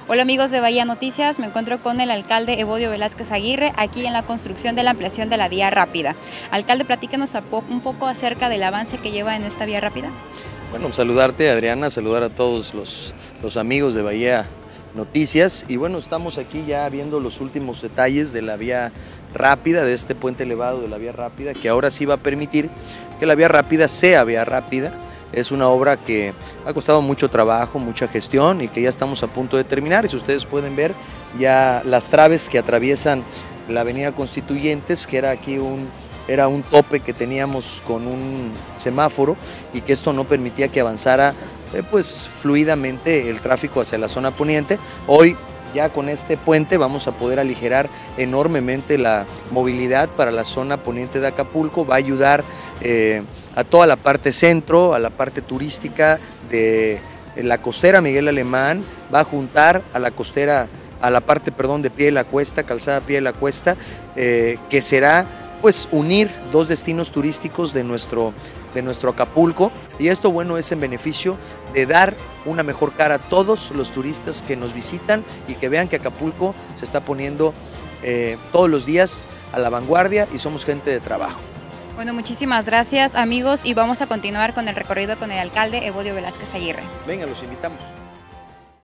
Hola amigos de Bahía Noticias, me encuentro con el alcalde Evodio Velázquez Aguirre aquí en la construcción de la ampliación de la vía rápida. Alcalde, platíquenos un poco acerca del avance que lleva en esta vía rápida. Bueno, saludarte, Adriana, saludar a todos los amigos de Bahía Noticias y bueno, estamos aquí ya viendo los últimos detalles de la vía rápida, de este puente elevado de la vía rápida, que ahora sí va a permitir que la vía rápida sea vía rápida. Es una obra que ha costado mucho trabajo, mucha gestión y que ya estamos a punto de terminar. Y si ustedes pueden ver ya las traves que atraviesan la avenida Constituyentes, que era aquí era un tope que teníamos con un semáforo y que esto no permitía que avanzara pues fluidamente el tráfico hacia la zona poniente. Hoy ya con este puente vamos a poder aligerar enormemente la movilidad para la zona poniente de Acapulco, va a ayudar a toda la parte centro, a la parte turística de la costera Miguel Alemán, va a juntar a la costera, a la parte, perdón, de Pie de la Cuesta, calzada Pie de la Cuesta, que será pues unir dos destinos turísticos de nuestro Acapulco, y esto bueno es en beneficio de dar una mejor cara a todos los turistas que nos visitan y que vean que Acapulco se está poniendo todos los días a la vanguardia y somos gente de trabajo. Bueno, muchísimas gracias amigos y vamos a continuar con el recorrido con el alcalde Evodio Velázquez Aguirre. Venga, los invitamos.